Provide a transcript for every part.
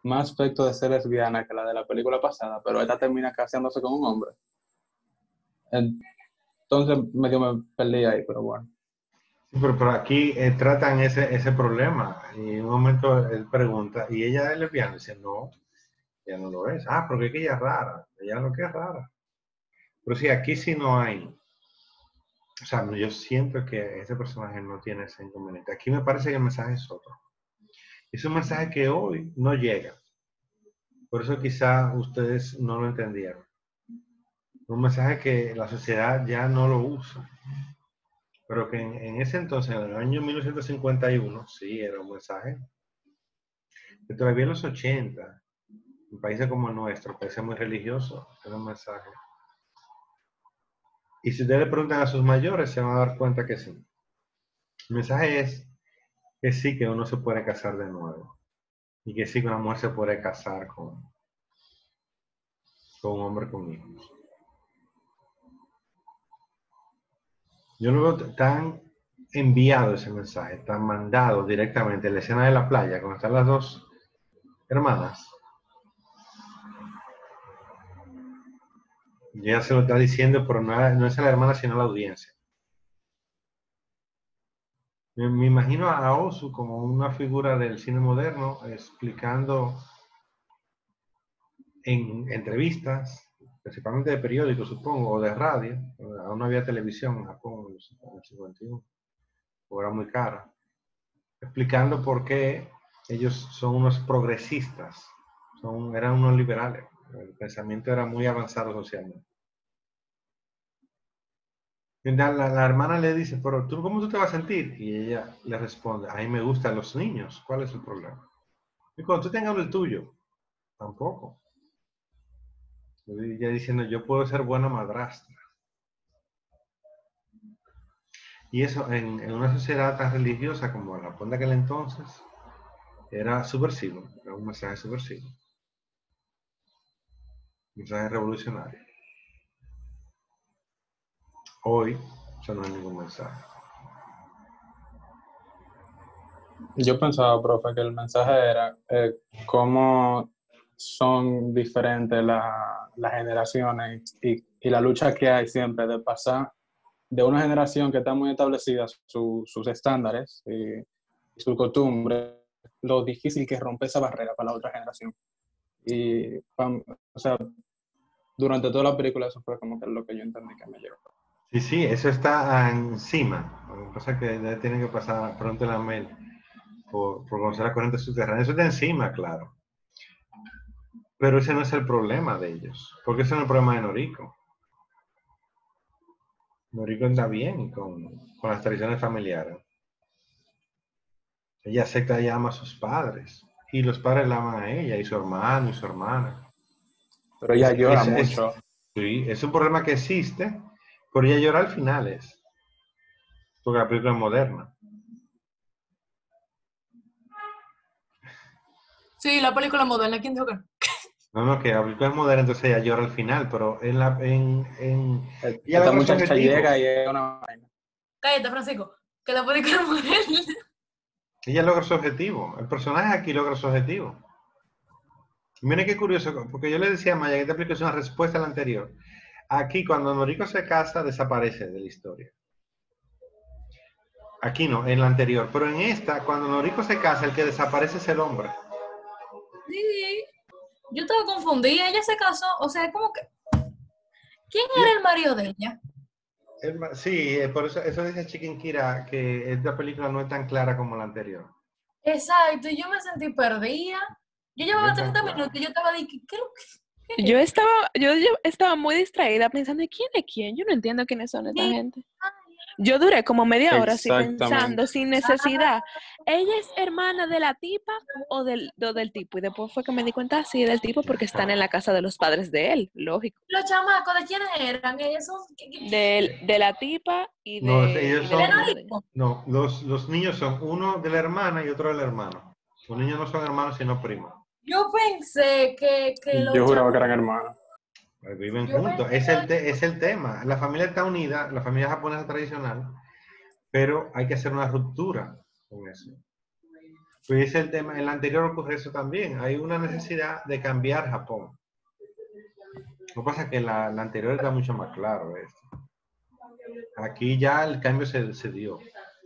más aspecto de ser lesbiana que la de la película pasada, pero esta termina casándose con un hombre. Entonces medio me perdí ahí, pero bueno. Sí, pero aquí tratan ese problema. Y en un momento él pregunta, ¿y ella es lesbiana? Dice, no, ella no lo es. Ah, porque es que ella es rara. Ella lo que es rara. Pero sí, aquí sí no hay. O sea, yo siento que ese personaje no tiene ese inconveniente. Aquí me parece que el mensaje es otro. Es un mensaje que hoy no llega. Por eso quizá ustedes no lo entendieron. Un mensaje que la sociedad ya no lo usa. Pero que en ese entonces, en el año 1951, sí, era un mensaje. Que todavía en los 80, en países como el nuestro, países muy religiosos, era un mensaje. Y si ustedes le preguntan a sus mayores, se van a dar cuenta que sí. El mensaje es que sí, que uno se puede casar de nuevo. Y que sí, que una mujer se puede casar con un hombre con hijos. Yo lo veo tan enviado ese mensaje, tan mandado directamente en la escena de la playa, cuando están las dos hermanas. Y ella se lo está diciendo, pero no es a la hermana, sino a la audiencia. Me imagino a Ozu como una figura del cine moderno, explicando en entrevistas, principalmente de periódicos, supongo, o de radio. Aún no había televisión en Japón en el 51, o era muy cara, explicando por qué ellos son unos progresistas, eran unos liberales. El pensamiento era muy avanzado socialmente. La hermana le dice, pero tú, ¿cómo tú te vas a sentir? Y ella le responde, a mí me gustan los niños, ¿cuál es el problema? Y cuando tú tengas el tuyo, tampoco. Y ella diciendo, yo puedo ser buena madrastra. Y eso en una sociedad tan religiosa como la Japón de aquel entonces, era subversivo, era un mensaje subversivo, un mensaje revolucionario. Hoy, eso no es ningún mensaje. Yo pensaba, profe, que el mensaje era cómo son diferentes las generaciones y la lucha que hay siempre de pasar de una generación que está muy establecida sus estándares y sus costumbres, lo difícil que es romper esa barrera para la otra generación. Y, o sea, durante toda la película eso fue como que lo que yo entendí que me llegó. Sí, sí, eso está encima. Lo que pasa es que tienen que pasar pronto la mail por conocer la corriente subterránea. Eso está encima, claro. Pero ese no es el problema de ellos, porque ese no es el problema de Noriko. Noriko anda bien con las tradiciones familiares. Ella acepta y ama a sus padres. Y los padres la aman a ella, y su hermano, y su hermana. Pero ella Es, llora es, es, mucho. sí, es un problema que existe, pero ella llora al final, porque la película es moderna. Sí, la película moderna, ¿quién dijo que no? No, no, que la película es moderna, entonces ella llora al final, pero ella Esta logra su muchacha llega objetivo. y es una vaina. Cállate, Francisco, que la película moderna. Ella logra su objetivo. El personaje aquí logra su objetivo. Miren qué curioso, porque yo le decía a Maya que esta película es una respuesta a la anterior. Aquí, cuando Noriko se casa, desaparece de la historia. Aquí no, en la anterior. Pero en esta, cuando Noriko se casa, el que desaparece es el hombre. Sí, yo estaba confundida, ella se casó, o sea, como que, ¿quién Sí, era el marido de ella? sí, por eso dice Chicken Kira que esta película no es tan clara como la anterior. Exacto, y yo me sentí perdida. Yo No llevaba es tan 30 clara. minutos y yo estaba de, ¿qué? Yo estaba muy distraída pensando, ¿quién es quién? Yo no entiendo quiénes son esta Sí. gente. Yo duré como media hora así Exactamente. pensando, sin necesidad. ¿Ella es hermana de la tipa o del tipo? Y después fue que me di cuenta, sí, del tipo, porque están en la casa de los padres de él, lógico. Los chamacos, ¿de quiénes eran? Esos, De la tipa y No, de, ellos y del ¿de son, hermano de ella. Noriko? no, los niños son uno de la hermana y otro del hermano. Los niños no son hermanos, sino primos. Yo pensé que Yo los juraba que eran chamacos, hermanos. Viven yo juntos. pensé Es el tema. La familia está unida, la familia japonesa tradicional, pero hay que hacer una ruptura con eso. Pues ese es el tema. En el anterior ocurre eso también. Hay una necesidad de cambiar Japón. Lo que pasa es que la anterior está mucho más claro esto. Aquí ya el cambio se dio.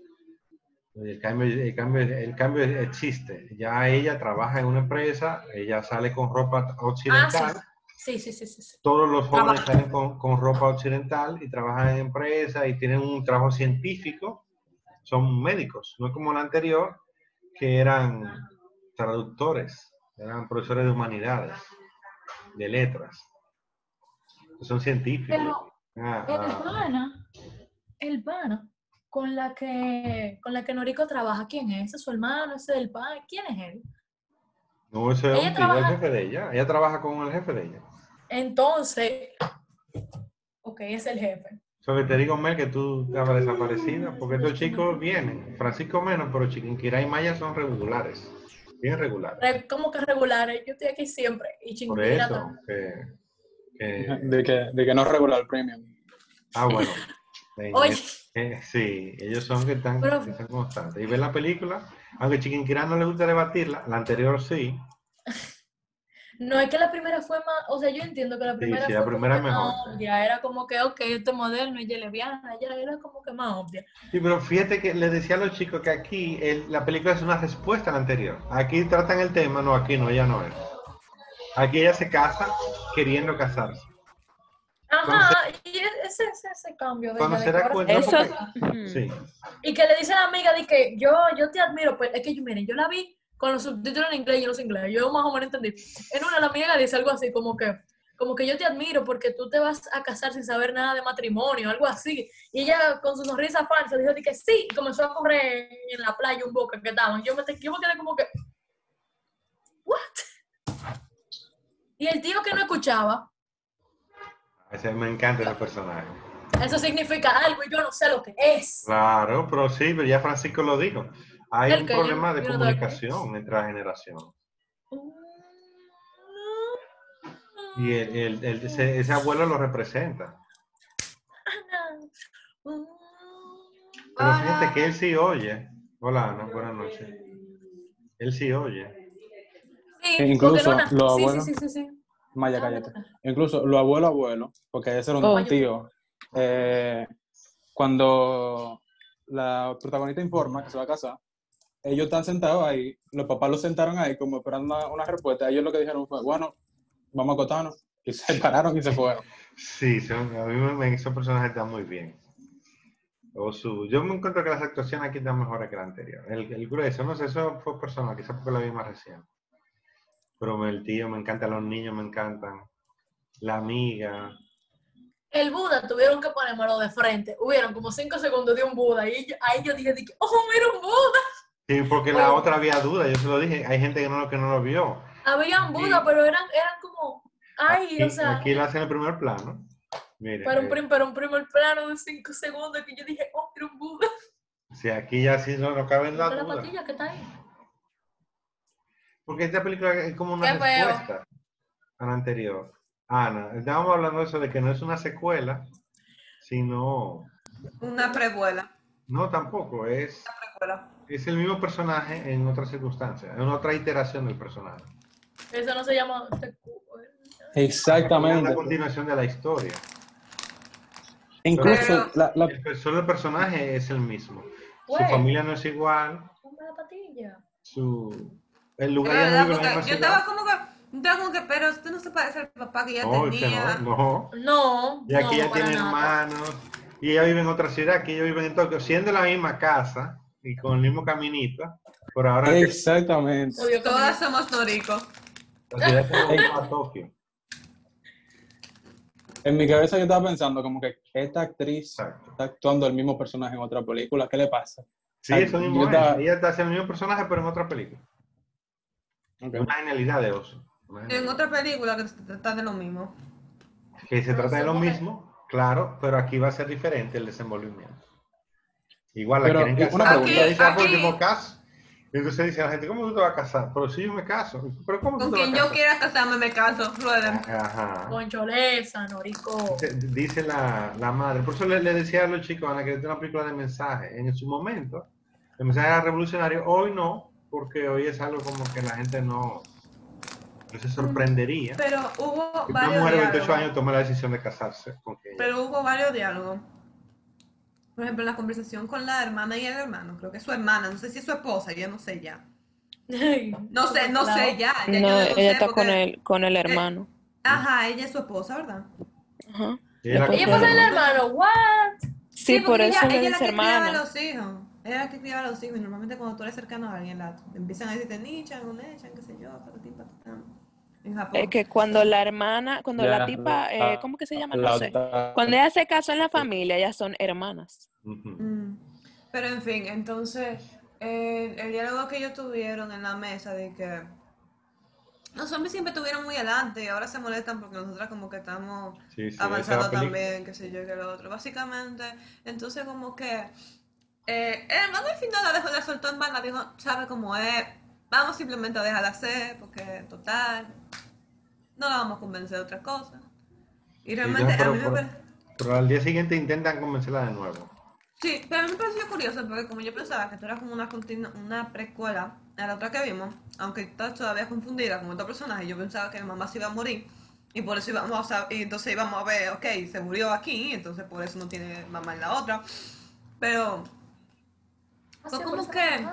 El cambio existe. Ya ella trabaja en una empresa, ella sale con ropa occidental. Sí. Sí. Todos los jóvenes salen con ropa occidental y trabajan en empresas y tienen un trabajo científico. Son médicos, no como la anterior, que eran traductores, eran profesores de humanidades, de letras. Son científicos. Pero el pana con la que Noriko trabaja, ¿quién es? ¿Ese es su hermano? ¿Ese es el pana? ¿Quién es él? No, ese es Ella un tío, el trabaja- jefe de ella. Ella trabaja con el jefe de ella. Entonces, ok, es el jefe. Sobre te digo, Mel, que tú estabas desaparecida, porque estos chicos vienen, Francisco menos, pero Chiquinquirá y Maya son regulares, bien regulares. ¿Cómo que regulares? Yo estoy aquí siempre. Y Por Chinguira eso, también. De que no es regular premium. bueno, Oye, sí, ellos son que están pero constantes. Y ven la película, aunque Chiquinquirá no le gusta debatirla, la anterior sí, no es que la primera fue más, o sea, yo entiendo que la primera sí, fue la como primera que es más mejor. obvia, era como que, ok, esto es moderno, ella es lesbiana, ella era como que más obvia. Sí, pero fíjate que le decía a los chicos que aquí la película es una respuesta a la anterior. Aquí tratan el tema, no, aquí no, ella no es. Aquí ella se casa queriendo casarse. Ajá, y ese cambio de Cuando ella, se de que da ahora cuenta, no, Eso, porque, sí, y que le dice a la amiga de que yo te admiro, pues es que miren, yo la vi con los subtítulos en inglés y los inglés, yo más o menos entendí. En una la amiga le dice algo así como que yo te admiro porque tú te vas a casar sin saber nada de matrimonio, algo así. Y ella con su sonrisa falsa dijo de que sí, y comenzó a correr en la playa un boca que estaban. Yo me quedé como que, ¿what? Y el tío que no escuchaba, me encanta ese personaje. eso significa algo y yo no sé lo que es. Claro, pero sí, pero ya Francisco lo dijo. Hay El un que problema de yo no tengo que- comunicación entre las generaciones. Y ese abuelo lo representa. Pero fíjate que él sí oye. Hola, Ana, buenas noches. Él sí oye. Sí, porque Incluso no, los sí, abuelos, sí. Maya, cállate. Incluso los abuelos, porque ese era un Oh. tío. Cuando la protagonista informa que se va a casar, ellos están sentados ahí, los papás los sentaron ahí como esperando una respuesta. Ellos lo que dijeron fue, bueno, vamos a acotarnos. Y se pararon y se fueron. Sí, a mí esos personajes están muy bien. Yo me encuentro que las actuaciones aquí están mejores que la anterior. El grueso, no sé, eso fue personal, quizás porque la vi más recién. Pero el tío me encanta, los niños me encantan. La amiga. El Buda tuvieron que ponérmelo de frente. Hubieron como 5 segundos de un Buda y ahí yo dije, oh, mira un Buda. Sí, porque la otra había duda, yo se lo dije. Hay gente que no lo vio. Había un Buda, pero eran como, ay, o sea, Aquí lo hacen en el primer plano. Mire, pero un primer plano de 5 segundos que yo dije, oh, mira un Buda. si aquí ya sí no cabe en la La duda. patilla que está ahí. Porque esta película es como una Qué feo. respuesta a la anterior. Ana, estábamos hablando de eso, de que no es una secuela, sino... Una precuela. No, tampoco, es el mismo personaje en otras circunstancias, en otra iteración del personaje. Eso no se llama... Es Exactamente. la continuación de la historia. Incluso Solo el personaje es el mismo. Güey. Su familia no es igual. Ponme la patilla. El lugar Es ya no verdad, vive en la porque misma yo ciudad. estaba como que, pero usted no se parece al papá que ya No, tenía. no. No, Y aquí no, ya para tiene nada. hermanos. Y ella vive en otra ciudad, aquí ellos viven en Tokio, siendo la misma casa y con el mismo caminito. Pero ahora exactamente. Obvio que Todas somos Noriko. la ciudad es como a Tokio. En mi cabeza yo estaba pensando como que esta actriz Exacto. está actuando el mismo personaje en otra película. ¿Qué le pasa? Sí, eso mismo es. Ella está haciendo el mismo personaje, pero en otra película. Okay. Una genialidad de Oso. En otra película que se trata de lo mismo. Que se trata de lo mismo, claro, pero aquí va a ser diferente el desenvolvimiento. Igual la Pero, quieren una casar. pregunta. Ella dice, por último caso. Y entonces dice la gente, ¿cómo tú te vas a casar? Pero sí, yo me caso. ¿Pero cómo Con tú te vas quien a yo casar? quiera casarme me caso, rueden. Ajá. Con Cholesa, Noriko. Dice la madre. Por eso le decía a los chicos, Ana, que es una película de mensaje. En su momento, el mensaje era revolucionario. Hoy no, porque hoy es algo como que la gente no se sorprendería. Pero hubo Que una varios mujer de 28 diálogos. años tome la decisión de casarse con quien ella. Pero hubo varios diálogos. Por ejemplo, en la conversación con la hermana y el hermano. Creo que es su hermana. No sé si es su esposa. Ya no sé ya. No sé ya. Ya No, yo no ella sé está porque... con el hermano. Ajá, ella es su esposa, ¿verdad? Ajá. Y La la esposa Ella del pasa el hermano. hermano, what? Sí, por porque eso le ella es la dice que criaba a hermana. los hijos. Ella es la que criaba a los hijos. Y normalmente cuando tú eres cercano a alguien, empiezan a decirte Nichan, Unechan, qué sé yo, patatín, patatán. En Es Japón. que cuando la hermana, cuando la Ya, tipa, ¿cómo que se llama? No la sé. otra- Cuando ella se casó en la familia, ellas son hermanas. Ujú. Pero en fin, entonces, el diálogo que ellos tuvieron en la mesa de que los hombres siempre estuvieron muy adelante y ahora se molestan porque nosotras como que estamos Sí, esa es la avanzando película. también, qué sé yo, que lo otro. Básicamente, entonces como que el hermano al final la soltó en banda, dijo, sabe cómo es, vamos simplemente a dejarla hacer porque total, no la vamos a convencer de otra cosa. Y Y realmente entonces, a mí me parece... pero al día siguiente intentan convencerla de nuevo. Sí, pero a mí me pareció curioso porque como yo pensaba que esto era como una precuela a la otra que vimos, aunque estaba todavía confundida con otro personaje, yo pensaba que la mamá se iba a morir y por eso y entonces íbamos a ver, ok, se murió aquí, entonces por eso no tiene mamá en la otra. Pero fue como que...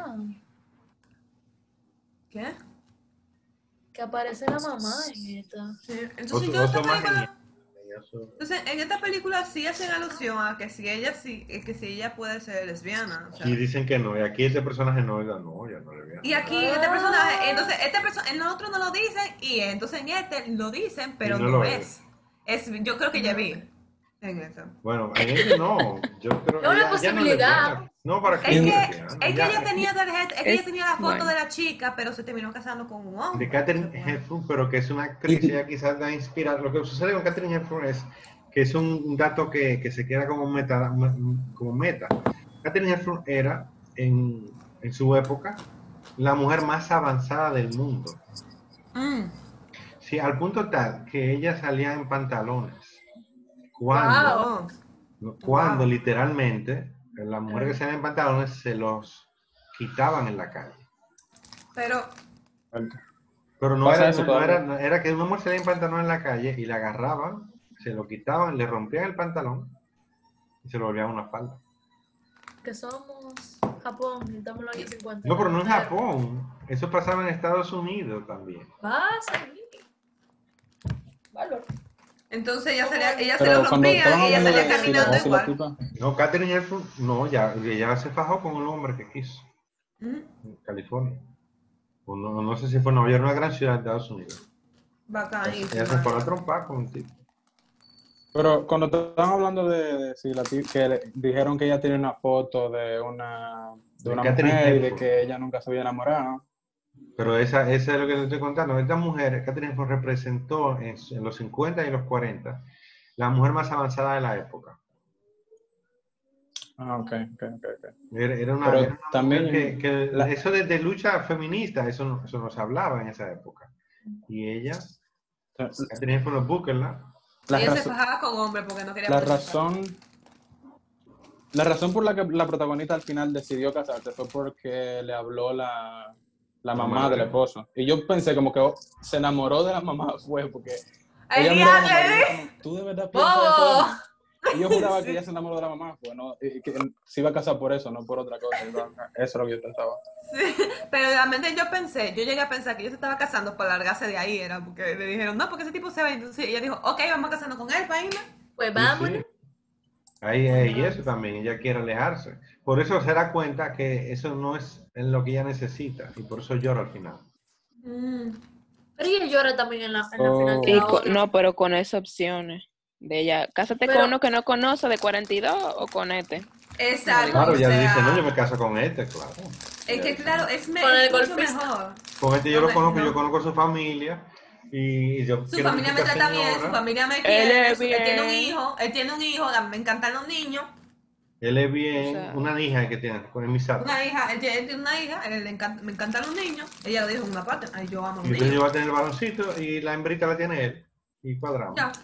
¿Qué? Que aparece la mamá en esta. Sí, entonces yo Oso esta más genial. película... Entonces, en esta película sí hacen alusión a que que si ella puede ser lesbiana, o sea... Y dicen que no. Y aquí este personaje no, ya no le voy a Y aquí este personaje, entonces en el otro no lo dicen y entonces en este lo dicen, pero Y no no lo es. Yo creo que ya vi en eso. Bueno, en este no. Yo creo Es una ella no es posibilidad. lesbiana. No, ¿para qué Es ella que, es lesbiana? es que ella tenía tarjeta, es que ella Es, tenía la foto bueno. de la chica, pero se terminó casando con un hombre. De Katherine Entonces, bueno. Hepburn, pero que es una actriz, ella quizás la inspira. Lo que sucede con Katherine Hepburn es que es un dato que se queda como meta, como meta. Katherine Hepburn era, en su época, la mujer más avanzada del mundo. Mm, Sí, al punto tal que ella salía en pantalones. Cuando, Wow. cuando wow. literalmente las mujeres que salían en pantalones se los quitaban en la calle. Pero, Pero no Pasa era, eso no, no todavía. era, no era que una mujer salía en pantalón en la calle y la agarraban, se lo quitaban, le rompían el pantalón y se lo volvían una falda. Que somos Japón y estamos en los años 50. No, pero no en Pero Japón. Eso pasaba en Estados Unidos también. pasa. Valor. entonces ella se Pero lo cuando rompía estaban y ella hablando salía de caminando si la igual. tipa... No, Katherine Hepburn, no, ya, ella se fajó con un hombre que quiso Mm, en California. O no, no sé si fue Nueva York, una gran ciudad de Estados Unidos. Ella se bacanísima. fue a la trompa con un tipo. Pero cuando estaban hablando de si la tipa, dijeron que ella tiene una foto de De una Katherine mujer y de Hepburn. que ella nunca se había enamorado. Pero esa es lo que te estoy contando. Esta mujer, Katherine Hepburn, representó en los 50 y los 40 la mujer más avanzada de la época. Ah, ok. Era Pero una mujer también la, eso de lucha feminista, eso no se hablaba en esa época. Y ella, Katherine Hepburn, búsquenla. la, Ella se razón, fajaba con hombres porque no quería la procesar. razón la razón por la que la protagonista al final decidió casarse fue porque le habló la mamá del Madre. esposo. Y yo pensé como que se enamoró de la mamá fue porque ¡El ella miró a la mamá y diablo! dijo como, ¿tú de verdad piensas eso de ¡Bobo! mí? Y yo juraba que Sí. ella se enamoró de la mamá, pues, ¿no? Y que se iba a casar por eso, no por otra cosa. Eso es lo que yo pensaba. Sí, pero realmente yo llegué a pensar que ella se estaba casando para largarse de ahí, era porque le dijeron, no, porque ese tipo se va. Entonces ella dijo, ok, vamos a casarnos con él para irme. Pues Sí, vámonos. sí. Y eso también, ella quiere alejarse. Por eso se da cuenta que eso no es en lo que ella necesita. Y por eso llora al final. Mm, Pero ella llora también en la final de Y la otra. no, pero con esas opciones de ella, cásate Pero- con uno que no conoce de 42 o con este. exacto, Claro, o ella dice, no, yo sea, me caso con este, claro. es Ella que dice, claro, "No, es Con el mucho golfista. mejor. con este yo lo conozco, No. yo conozco su familia. Y yo Su quiero familia mucho me esta trata bien, su señora. familia me Él quiere, es él tiene un bien. hijo, me encantan los niños. Él es O bien, sea, una hija que tiene con el Misato. Una hija, él tiene una hija, me encantan los niños. Ella lo dijo en una parte, ay, yo amo a Y los entonces yo niños. voy a tener el baloncito y la hembrita la tiene él. Y cuadramos. Ya.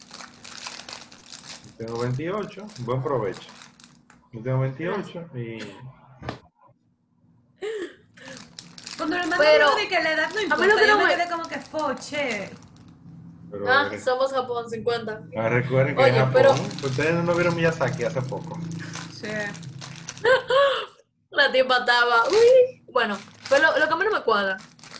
Yo tengo 28, buen provecho. Yo tengo 28 y... Pero hermano, Pero digo de que la edad no mí importa. lo que Yo no me me- quedé como que foche. Pero somos Japón 50. recuerden que en Oye, Japón, pero ustedes no vieron Miyazaki hace poco. Sí. la tipa estaba. Uy. Bueno, pero lo que a mí no me cuadra.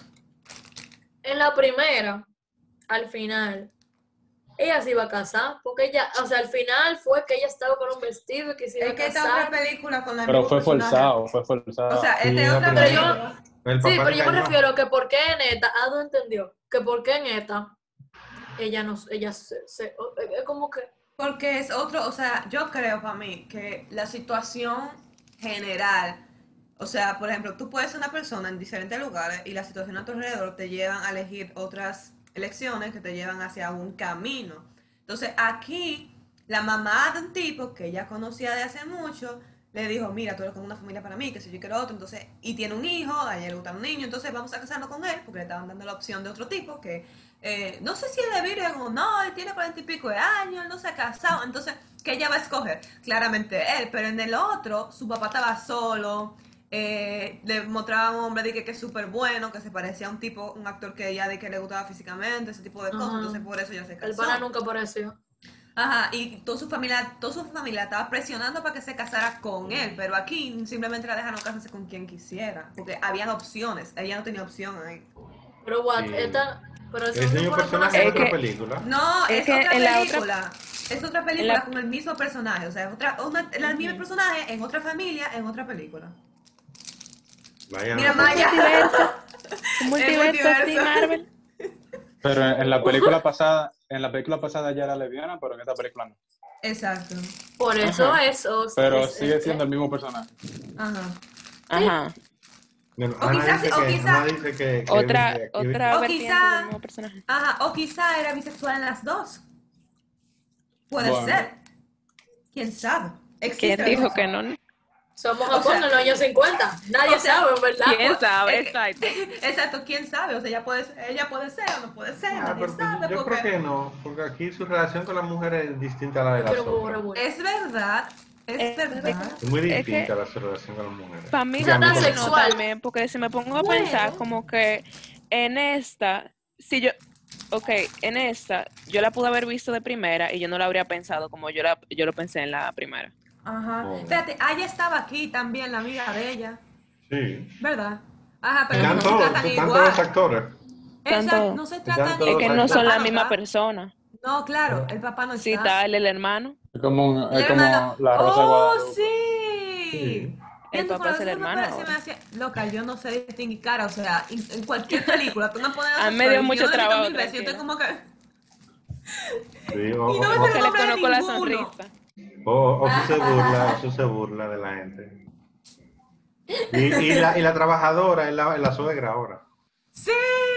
En la primera, al final, ella se iba a casar. Porque ella, o sea, al final fue que ella estaba con un vestido y que se iba Es a que esta otra casar. película con la Pero misma personaje. fue forzado. O sea, Sí, esta es la otra Pero primera. película. El Sí, papá pero le yo me engañó. refiero que por qué en esta, Ado entendió, que por qué en esta, ella no, ella es como que, Porque es otro, o sea, yo creo para mí que la situación general, o sea, por ejemplo, tú puedes ser una persona en diferentes lugares y la situación a tu alrededor te llevan a elegir otras elecciones que te llevan hacia un camino. Entonces, aquí, la mamá de un tipo que ella conocía de hace mucho, le dijo, mira, tú eres como una familia para mí, que si yo quiero otro, entonces, y tiene un hijo, a ella le gusta un niño, entonces vamos a casarnos con él, porque le estaban dando la opción de otro tipo que no sé si él es virgen o no, él tiene 40 y pico de años, él no se ha casado, entonces, ¿qué ella va a escoger? Claramente él, pero en el otro, su papá estaba solo, le mostraba a un hombre de que es súper bueno, que se parecía a un tipo, un actor que ella de que le gustaba físicamente, ese tipo de cosas, ajá, entonces por eso ella se el casó. pana nunca apareció. Ajá, y toda su familia estaba presionando para que se casara con él, pero aquí simplemente la dejaron casarse con quien quisiera, porque habían opciones, ella no tenía opción ahí. Pero what, Sí. pero eso El no mismo pone por personaje en hacer Es otra que, película. No, es es que otra en la otra, película. Es otra en película la, con el mismo personaje. O sea, el mismo personaje en otra familia, en otra película. Vaya, Mira, no sé. un Maya. multiverso, un El multiverso así, multiverso. Marvel. Pero en la película pasada ya era lesbiana, pero en esta película no. Exacto. por eso Ajá. eso Pero sigue siendo el mismo personaje. Ajá. Ajá. Bueno, O quizás, Ana dice que Otra o vertiente del quizá, mismo personaje. ajá, o quizá era bisexual en las dos. Puede Bueno, ser. ¿Quién sabe? ¿Quién Existe la dijo que posibilidad. no? somos O Japón en sea, los años 50, nadie o sea, sabe, ¿verdad? ¿Quién sabe? es Exacto. exacto, quién sabe. O sea, ella puede ser o no puede ser, nadie pero pues, sabe, yo creo porque que no, porque aquí su relación con la mujer es distinta a la de Yo quiero las huevo otras. revuelto. es verdad, es Es verdad. que, Es muy es que distinta su relación con las mujeres. para mí O sea, tan como que Dígame, no sexual. también, porque si me pongo a pensar Bueno, como que en esta, si yo, ok, en esta, yo la pude haber visto de primera y yo no la habría pensado como yo lo pensé en la primera. Ajá. Oh, Espérate, ella estaba aquí también, la amiga de ella, sí. ¿verdad? Ajá, pero Están no se Ujú. todos, tratan están todos los igual. actores. Exacto, Tanto, no se Están tratan todos es los que igual. no El son actores. papá la no misma está. persona. No, claro, el papá no Sí, está. está él, el hermano, El Es hermano. como la Rosa de ¡Oh, Guadalupe. sí! Sí. el Viendo por papá es eso el hermano se me ahora. hacía loca. Yo no sé distinguir cara. O sea, en cualquier película, tú me pones a A mí esos me dio actores y yo mucho no lo he visto trabajo, mil veces. Yo estoy tranquila. como que. Sí, Y no me sé Como el que le nombre de conozco la ninguno. sonrisa. O se burla de la gente. Y la trabajadora es la suegra ahora. ¡Sí!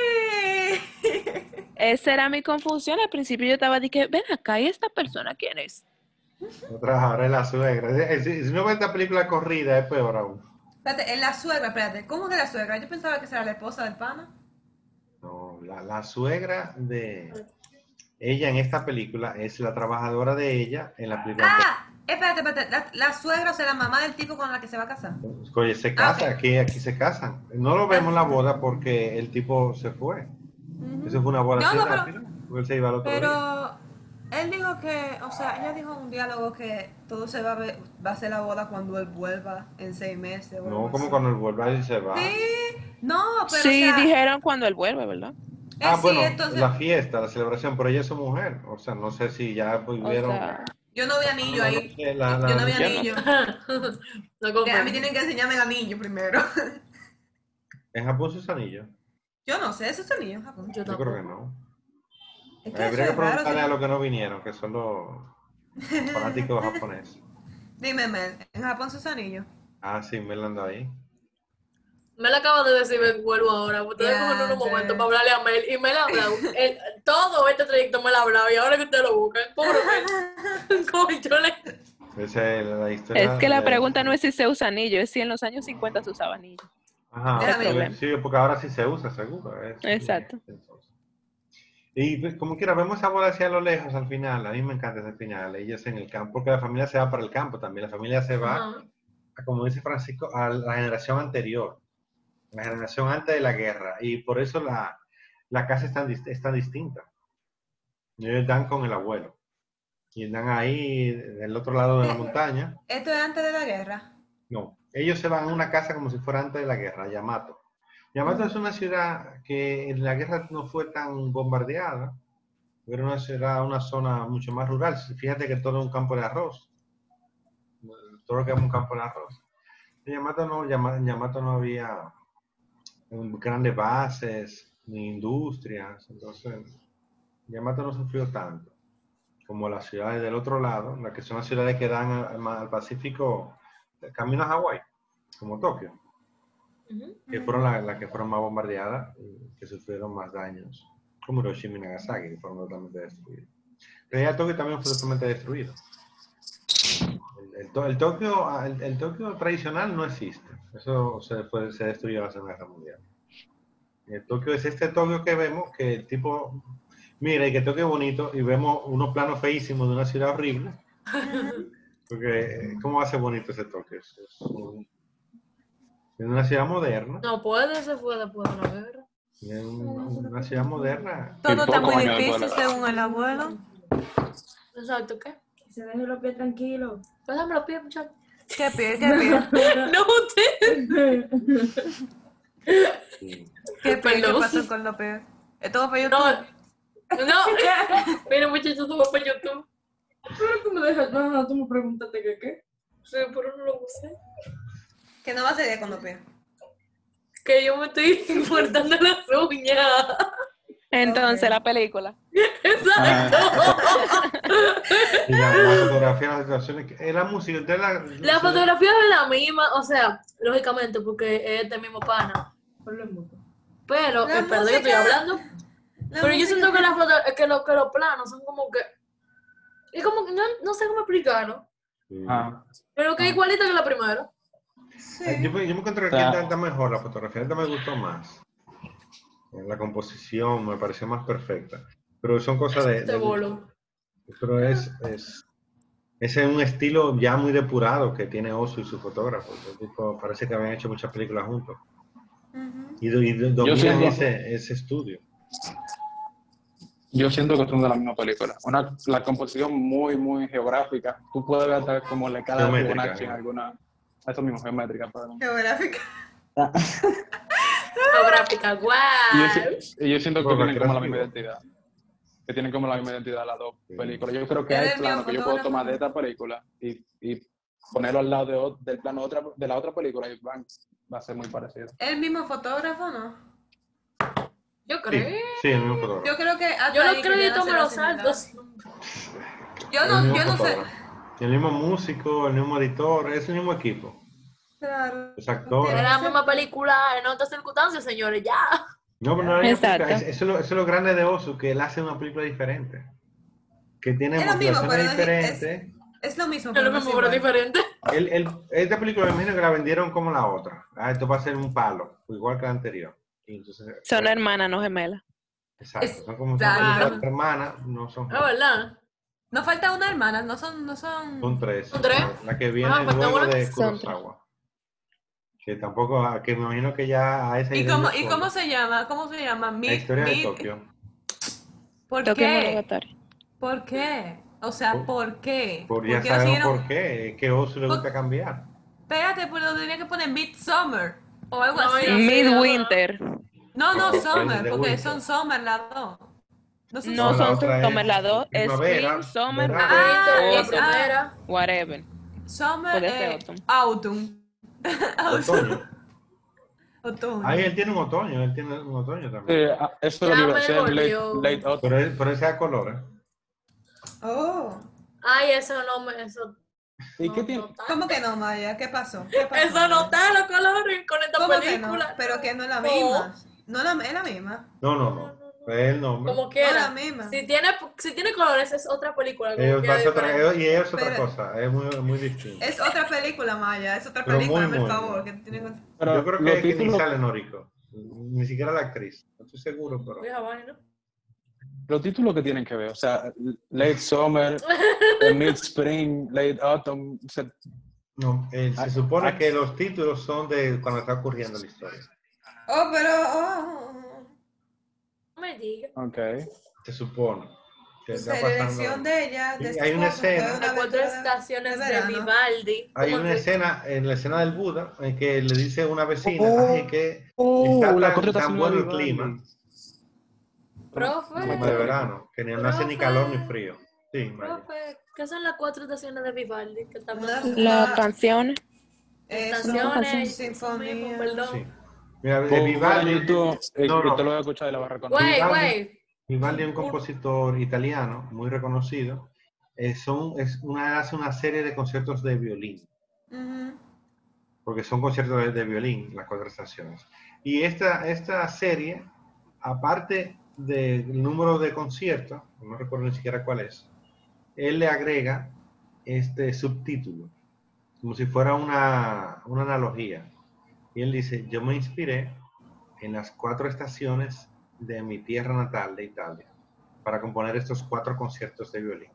Esa era mi confusión. Al principio yo estaba de que, ven acá, ¿y esta persona quién es? La trabajadora es la suegra. Si no ve esta película corrida, es peor aún. Espérate, en la suegra, espérate. ¿Cómo que la suegra? Yo pensaba que esa era la esposa del pana. No, la suegra de ella en esta película es la trabajadora de ella en la película anterior. Ah, espérate. La suegra, o sea, la mamá del tipo con la que se va a casar. Oye, se Ah, casa, ok. aquí se casan. No lo vemos en la boda porque el tipo se fue. Eso fue una boda No, así no, rápida, porque él se iba al otro día. pero él dijo que, o sea, ella dijo en un diálogo que todo se va a ver, va a ser la boda cuando él vuelva en 6 meses o No, algo como así. cuando él vuelve ahí se va. Sí, no, pero o Sí, sea, dijeron cuando él vuelve, ¿verdad? sí, Bueno, entonces, la fiesta, la celebración, pero ella es su mujer. O sea, no sé si ya O vivieron. sea, yo no vi anillo No ahí. sé, Yo no vi yo no anillo. sé. no A mí comprendo. tienen que enseñarme el anillo primero. en Japón sus anillos. Yo no sé, eso es anillo en Japón. Yo Yo creo que tampoco. no. Es que eso Habría que es raro, preguntarle sí. a los que no vinieron, que son los fanáticos japoneses. Dime, Mel, ¿en Japón sus anillos? Ah, sí, me anda ahí. Me la acabo de decir, me vuelvo ahora. Ustedes cogen unos momentos para hablarle a Mel y Mel ha hablado. Todo este trayecto me lo ha hablado y ahora que ustedes lo buscan, pobre Mel. Como yo le... Esa es la historia Es que la de... pregunta no es si se usa anillo, es si en los años 50 se usaba anillo. Ajá, Es el Déjame ir. problema. sí, porque ahora sí se usa, seguro. Exacto. Entonces. Y pues, como quiera, vemos esa boda hacia lo lejos al final. A mí me encanta ese final. Ellos en el campo, porque la familia se va para el campo también. La familia se va, Ajá. como dice Francisco, a la generación anterior. la generación antes de la guerra, y por eso la casa es tan distinta. Ellos están con el abuelo, y están ahí del otro lado de la montaña. ¿Esto es antes de la guerra? No, ellos se van a una casa como si fuera antes de la guerra, Yamato. Yamato es una ciudad que en la guerra no fue tan bombardeada, era una ciudad, una zona mucho más rural. Fíjate que todo es un campo de arroz, todo lo que es un campo de arroz. En Yamato no había grandes bases ni industrias, entonces Yamato no sufrió tanto como las ciudades del otro lado, las que son las ciudades que dan al Pacífico, camino a Hawái, como Tokio, que fueron las que fueron más bombardeadas y que sufrieron más daños, como Hiroshima y Nagasaki, que fueron totalmente destruidos. Pero ya Tokio también fue totalmente destruido. El Tokio tradicional no existe. Eso se destruyó en la Segunda Guerra Mundial. El Tokio es este Tokio que vemos, que el tipo mira y que Tokio es bonito y vemos unos planos feísimos de una ciudad horrible. Porque, ¿cómo va a ser bonito ese Tokio? Es una ciudad moderna. No puede, se fue después de la guerra. Es una ciudad moderna. Todo está muy pocos años difícil después de la- según el abuelo. Exacto, ¿qué? Que se dejen los pies tranquilos. Pues dame los pies, muchachos. ¿Qué pie? ¿Qué pie? No, usted. Sí. ¿Qué pie? ¿Qué Perdón. pasó con los pies? ¿Es todo para No, YouTube? no. Mira, muchachos, tú vas para YouTube. Pero tú me dejas, no, tú me preguntaste que qué. Sí, pero no lo usé. Que no va a ser con los pies. Que yo me estoy cortando las uñas. Entonces, la película. Exacto. Y la fotografía, las situaciones, la música, usted La fotografía es la misma, o sea, lógicamente, porque es este mismo pana. Ponlo en muto. Pero, La perdón, yo estoy música- hablando. La Pero yo música- siento que las fotos, que los planos son como que. Es como que no sé cómo explicarlo. Ah, Pero que es igualita que la primera. Sí. Yo me encontré que está mejor, la fotografía esta me gustó más. La composición me pareció más perfecta. Pero son cosas Este bolo. Pero es un estilo ya muy depurado que tiene Ozu y su fotógrafo. El tipo, parece que habían hecho muchas películas juntos. Ujú. Y dominan siento- ese estudio. yo siento que son de la misma película. La composición muy geográfica. Tú puedes ver hasta como le cada Geométrica, Fibonacci en alguna. Eso mismo, geométrica. Perdón. Geográfica. Fotográfica, guau. Y yo siento que Porque tienen como la misma creativo. identidad. Que tienen como la misma identidad las dos Sí. películas. Yo creo que Eres hay planos mío, que yo puedo fotógrafo. tomar de esta película y ponerlo al lado del plano de la otra película y va a ser muy parecido. ¿El mismo fotógrafo no? Yo Sí, creo. sí, el mismo fotógrafo. Yo creo que hasta Yo ahí los querían créditos me hacer los la salto. similar. El mismo Yo no sé. fotógrafo. El mismo músico, el mismo editor, es el mismo equipo. Claro. Los actores. Es la misma película en otras circunstancias, señores, ya. No, pero no hay Exacto. eso es lo grande de Ozu, que él hace una película diferente. Que tiene Es lo mismo, motivaciones pero diferentes. Es lo mismo. Es lo no mismo, es pero igual. diferente. Esta película me imagino que la vendieron como la otra. Esto va a ser un palo, igual que la anterior. Y entonces, Son hermanas, no gemelas. exacto, son como Exacto. son hermanas, no son Es verdad. No falta una hermana, no son. son tres. ¿Son tres? La que viene Ah, falta luego una. de Son Kurosawa. Que tampoco, que me imagino que ya a esa ¿Y idea cómo, ya y fue. cómo se llama? ¿Cómo se llama? La historia de Tokio. ¿Por Tokio qué? Monogatari. ¿Por qué? O sea, Por- ¿por qué? Ya ¿Por qué sabemos hicieron- por qué. Es que Ozu le gusta cambiar. Espérate, pero tenía que poner Midsummer o algo No, así. yo- Midwinter. No, No, Summer, de porque Winter. son Summer las dos. No son No la Summer. otra son Summer es las dos. primavera, Spring, Summer, verano. La es- primera. whatever. Summer Puede ser es autumn. autumn. Otoño. Otoño. Ahí él tiene un otoño también. Eso es lo Ya que iba a me decir, volvió. late autumn. Pero ese a colores. Oh. Ay, eso no me. Eso, ¿Y qué no, tiene? no está. ¿Cómo que no, Maya? ¿Qué pasó? ¿Qué pasó? Eso no está los colores con esta ¿Cómo que no? película. Pero que no es la No. misma. No es la misma. No. Es el nombre. Como No quiera. la misma. Si tiene colores, es otra película. como Ellos quiera va a ser otra, diferente. y ellos es otra Pero- cosa. Es muy distinto. Es otra película, Maya. Es otra Pero película, muy, por muy favor. bien. Que tiene que- Pero Yo creo los que ni títulos, sale Noriko. Ni siquiera la actriz. No estoy seguro, pero. Vieja vaina. los títulos que tienen que ver, o sea, late summer, mid spring, late autumn, o sea, No, se supone que los títulos son de cuando está ocurriendo la historia. Oh, pero... No me digas. Ok. Se supone que está la elección pasando. de ella, de Sí, hay una esposo, fue escena. una Las 4 aventura estaciones de verano. Vivaldi. Hay ¿Cómo una así? escena, en la escena del Buda, en que le dice una vecina, ay, que La está tan contratación de bueno el Vivaldi. clima, No me clima de Profe, verano, que no hace ni calor ni frío. Sí, Maya. profe, ¿qué son las 4 estaciones de Vivaldi que está Una- hablando? Las una- canciones. Estaciones, Son eso mismo, sinfonías. perdón. Sí. Mira, Google en Vivaldi, YouTube, no, y te lo no, voy a escuchar y la vas a reconocer. Güey. Vivaldi es un compositor italiano muy reconocido. Hace una serie de conciertos de violín, Ujú. porque son conciertos de violín, las 4 estaciones. Y esta serie, aparte del número de conciertos, no recuerdo ni siquiera cuál es, él le agrega este subtítulo, como si fuera una analogía. Y él dice, yo me inspiré en las 4 estaciones de mi tierra natal de Italia para componer estos 4 conciertos de violín.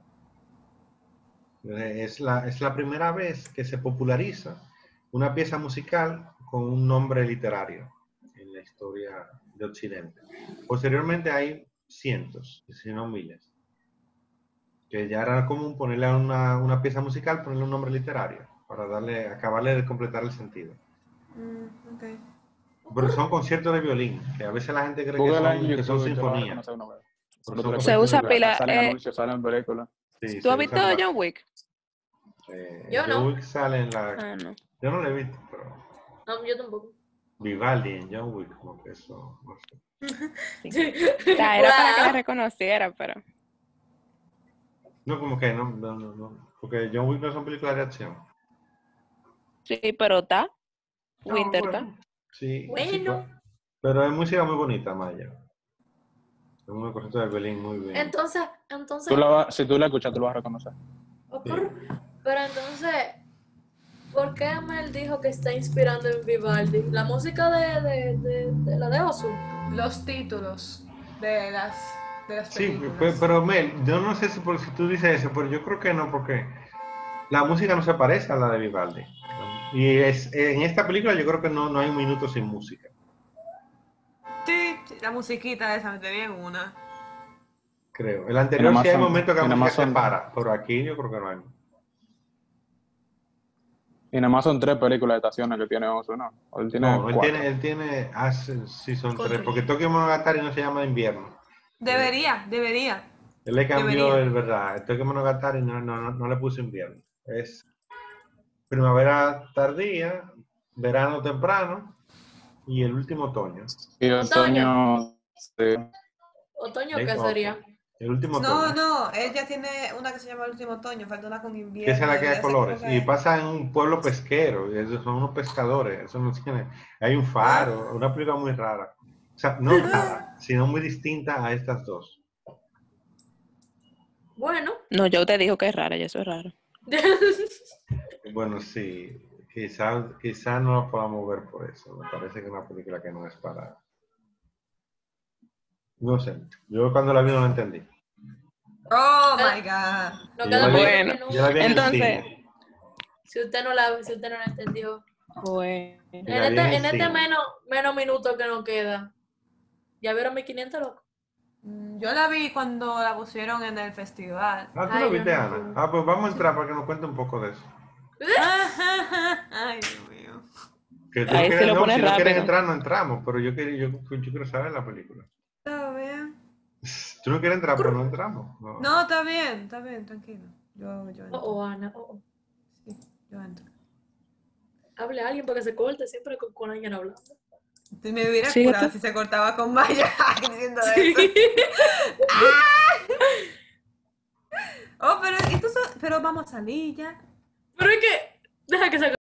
Es la primera vez que se populariza una pieza musical con un nombre literario en la historia de Occidente. Posteriormente hay cientos, si no miles, que ya era común ponerle a una pieza musical, ponerle un nombre literario para acabarle de completar el sentido. Ok. Pero son conciertos de violín, que a veces la gente cree Google en que son YouTube y te lo vas a sinfonías. reconocer una vez. Pero Pero son tú le Se puedes usa conciertos de escuchar, violín. pila. salen anuncios, salen películas. Sí, ¿Tú se has visto usan John Wick? Yo John no. Wick sale en la... Ah, no. Yo no lo he visto, pero No, yo tampoco. Vivaldi en John Wick, como que eso, no sé. Sí. O sea, era para que la reconociera, pero. No, como que no. Porque John Wick no son películas de acción. Sí, pero está. No, Winter está. bueno, sí, Bueno. pero es música muy bonita, Maya. Es una cosita de violín muy bien. Entonces, Si tú la escuchas, tú lo vas a reconocer. pero entonces, ¿por qué Amel dijo que está inspirando en Vivaldi? La música de la de Osu. Los títulos de las Sí, películas. pero Mel, yo no sé si tú dices eso, pero yo creo que no, porque la música no se parece a la de Vivaldi. Y en esta película yo creo que no hay un minuto sin música. Sí, la musiquita esa me tenía en una. Creo. El anterior sí hay momentos que la música se para, pero aquí yo creo que no hay. Y nada más son 3 películas de estaciones que tiene Osu, ¿no? O él tiene No, 4. él tiene, sí son Con 3, tres. porque Tokyo Monogatari no se llama invierno. Debería. Él le cambió Debería. el verdad. El Tokyo Monogatari no le puso invierno. Es primavera tardía, verano temprano y el último otoño. Y otoño, sí. ¿Otoño Late qué sería? autumn. El último No, otoño. no, ella tiene una que se llama El último otoño, falta una con Que invierno. esa es la que y hay esa colores. cosa Y es- pasa en un pueblo pesquero. Y esos son unos pescadores. Eso no tiene. Hay un faro. Una película muy rara. O sea, no rara, sino muy distinta a estas dos. Bueno. No, yo te digo que es rara, y eso es raro. Bueno, sí. Quizá no la podamos ver por eso. Me parece que es una película que no es para. No sé. Yo cuando la vi no la entendí. Oh my god. No Yo queda la vi- mejor Bueno, que nunca. Yo la vi en el entonces, cine. Si usted no la entendió. bueno. Y la vi en el En este cine. menos minutos que nos queda. ¿Ya vieron 1500, loco? Yo la vi cuando la pusieron en el festival. Ah, tú Ay, la yo viste, no Ana. pude. Ah, pues vamos a entrar para que nos cuente un poco de eso. Ay, Dios mío. Que tú Ahí quieres, sí lo no, pones si no quieres rápido. entrar, no entramos. Pero yo quiero saber la película. Está bien. Tú no quieres entrar, pero no entramos. No. No, está bien, tranquilo. Yo entro. Ana. Sí, yo entro. Hable a alguien para que se corte siempre con alguien hablando. Si me hubiera Síguete. curado si se cortaba con Maya diciendo Sí. eso. Oh, pero vamos a salir ya. Pero es que, deja que se